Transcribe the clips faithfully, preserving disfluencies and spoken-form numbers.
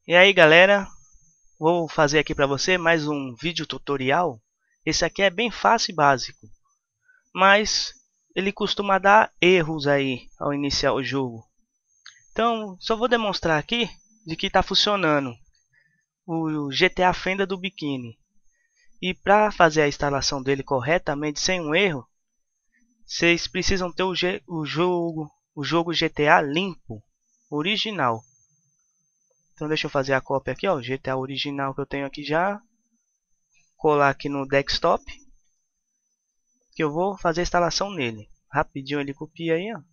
E aí galera, vou fazer aqui para você mais um vídeo tutorial. Esse aqui é bem fácil e básico, mas ele costuma dar erros aí ao iniciar o jogo. Então só vou demonstrar aqui de que está funcionando o G T A Fenda do Biquíni. E para fazer a instalação dele corretamente sem um erro, vocês precisam ter o, G, o jogo o jogo G T A limpo, original. Então deixa eu fazer a cópia aqui, ó, o G T A original que eu tenho aqui já. Colar aqui no desktop, que eu vou fazer a instalação nele. Rapidinho ele copia aí, ó.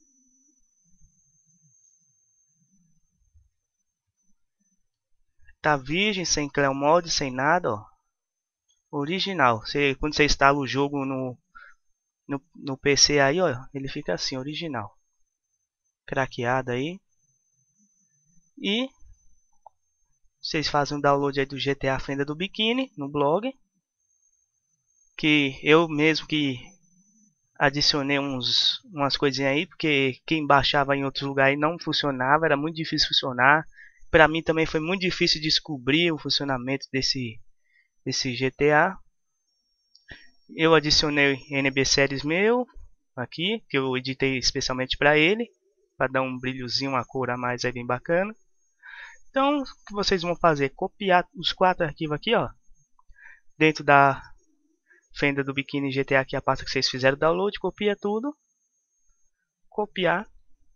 Tá virgem, sem Clean Mod, sem nada, ó. Original. Você, quando você instala o jogo no, no, no P C aí, ó, ele fica assim, original. Craqueado aí. E vocês fazem o download aí do G T A Fenda do Biquíni no blog, que eu mesmo que adicionei uns, umas coisinhas aí, porque quem baixava em outros lugares não funcionava, era muito difícil funcionar. Para mim também foi muito difícil descobrir o funcionamento desse, desse G T A. Eu adicionei N B Series meu aqui, que eu editei especialmente para ele, para dar um brilhozinho, uma cor a mais aí bem bacana. Então, o que vocês vão fazer? Copiar os quatro arquivos aqui, ó, dentro da Fenda do Biquíni G T A, que é a pasta que vocês fizeram o download. Copia tudo, copiar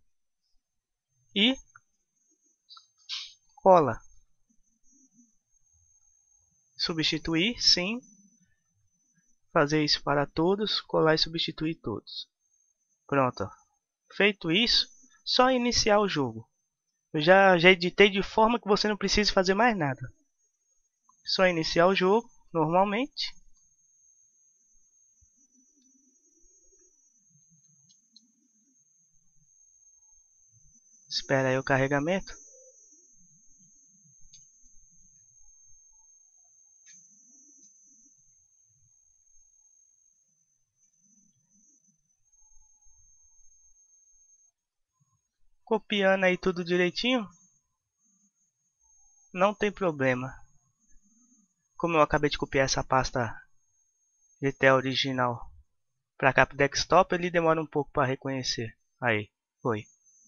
e cola. Substituir, sim. Fazer isso para todos, colar e substituir todos. Pronto, ó. Feito isso, só iniciar o jogo. Eu já, já editei de forma que você não precise fazer mais nada. Só iniciar o jogo normalmente. Espera aí o carregamento. Copiando aí tudo direitinho, não tem problema. Como eu acabei de copiar essa pasta G T A original para cá pro desktop, ele demora um pouco para reconhecer. Aí, foi.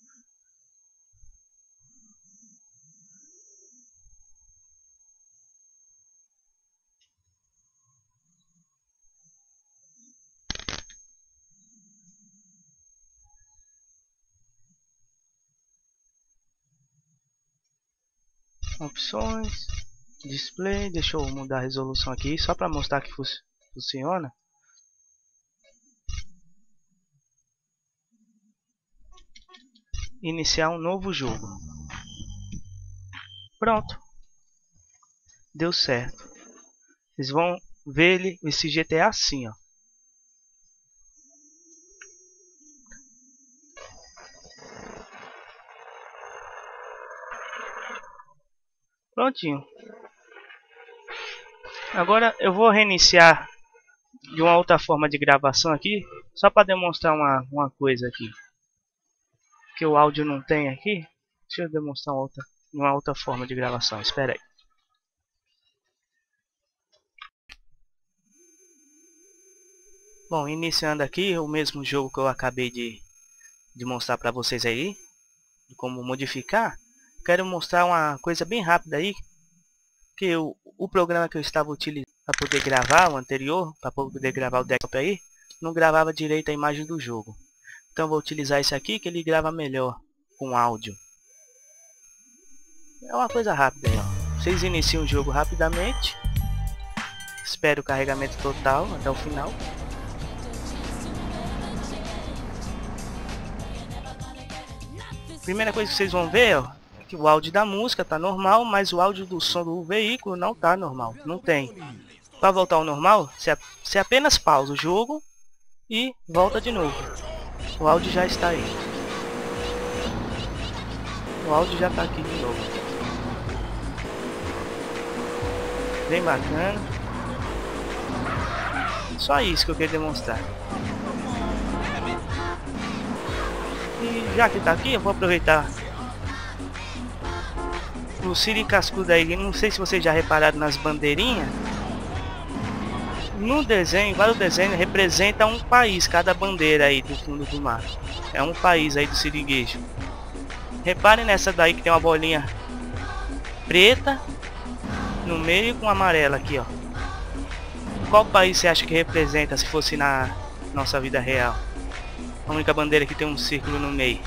Opções, display, deixa eu mudar a resolução aqui só para mostrar que fu funciona. Iniciar um novo jogo. Pronto, deu certo. Vocês vão ver ele, esse G T A assim, ó. Prontinho. Agora eu vou reiniciar de uma outra forma de gravação aqui, só para demonstrar uma, uma coisa aqui que o áudio não tem aqui. Deixa eu demonstrar uma outra, uma outra forma de gravação. Espera aí. Bom, iniciando aqui o mesmo jogo que eu acabei de, de mostrar para vocês aí, de como modificar. Quero mostrar uma coisa bem rápida aí, que o, o programa que eu estava utilizando para poder gravar, o anterior, para poder gravar o desktop aí, não gravava direito a imagem do jogo. Então vou utilizar esse aqui, que ele grava melhor com áudio. É uma coisa rápida aí, ó. Vocês iniciam o jogo rapidamente, espero o carregamento total até o final. Primeira coisa que vocês vão ver, ó, é que o áudio da música tá normal, mas o áudio do som do veículo não tá normal, não tem. Para voltar ao normal, você apenas pausa o jogo e volta de novo. O áudio já está aí. O áudio já está aqui de novo. Bem bacana. Só isso que eu queria demonstrar. E já que está aqui, eu vou aproveitar o Siri Cascudo aí, não sei se vocês já repararam nas bandeirinhas. No desenho, vários desenhos representa um país, cada bandeira aí do fundo do mar. É um país aí do siriguejo. Reparem nessa daí que tem uma bolinha preta no meio com amarela aqui, ó. Qual país você acha que representa se fosse na nossa vida real? A única bandeira que tem um círculo no meio.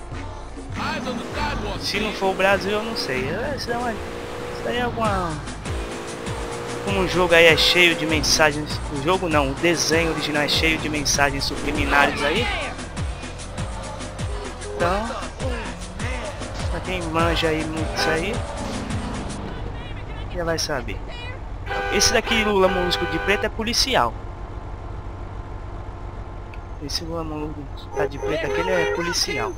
Se não for o Brasil, eu não sei. Isso, é uma, isso aí é alguma... Como o jogo aí é cheio de mensagens... O jogo não, o desenho original é cheio de mensagens subliminares aí. Então, pra quem manja aí muito isso aí, já vai saber. Esse daqui, Lula Molusco de preto, é policial. Esse Lula Molusco tá de preto aqui, ele é policial.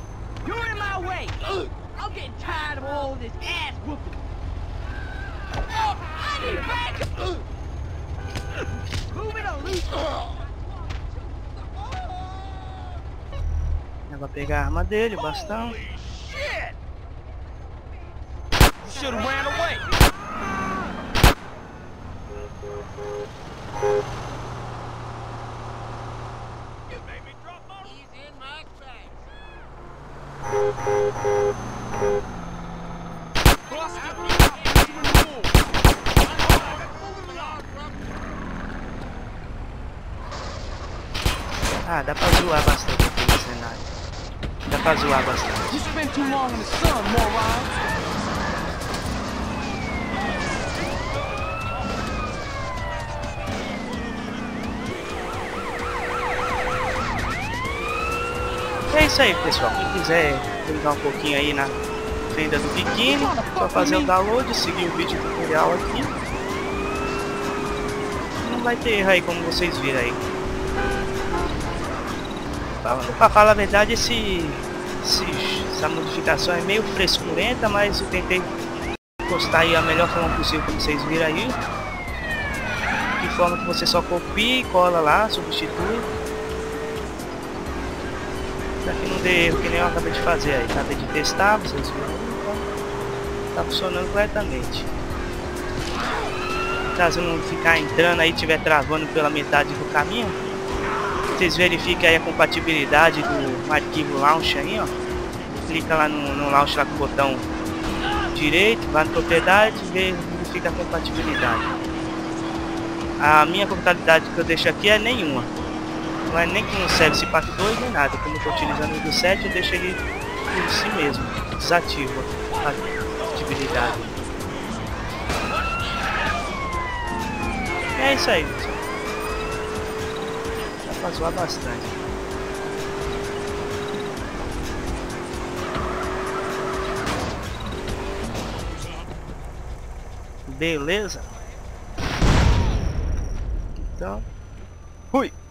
Ela vai pegar a arma dele, o bastão. Ah, dá pra zoar bastante aqui no cenário. Dá pra zoar bastante. É isso aí, pessoal. Quem quiser brincar um pouquinho aí na fenda do biquíni, só fazer o download, seguir o vídeo tutorial aqui. Não vai ter erro aí, como vocês viram aí. Pra falar a verdade, esse, esse, essa modificação é meio frescurenta, mas eu tentei postar aí a melhor forma possível, como vocês viram aí. De forma que você só copia e cola lá, substitui. Pra que não dê erro, que nem eu acabei de fazer aí. Acabei de testar, vocês viram, então tá funcionando corretamente. Caso não ficar entrando aí, estiver travando pela metade do caminho, vocês verifiquem aí a compatibilidade do arquivo launch aí, ó. Clica lá no, no launch lá com o botão direito, vai na propriedade e verifica a compatibilidade. A minha compatibilidade que eu deixo aqui é nenhuma. Não é nem com o Service Pack dois nem nada. Como eu estou utilizando o do sete, eu deixo ele por si mesmo. Desativo a compatibilidade. É isso aí, pessoal. Dá pra zoar bastante. Beleza? Então, fui!